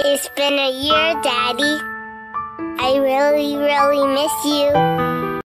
It's been a year, Daddy. I really, really miss you.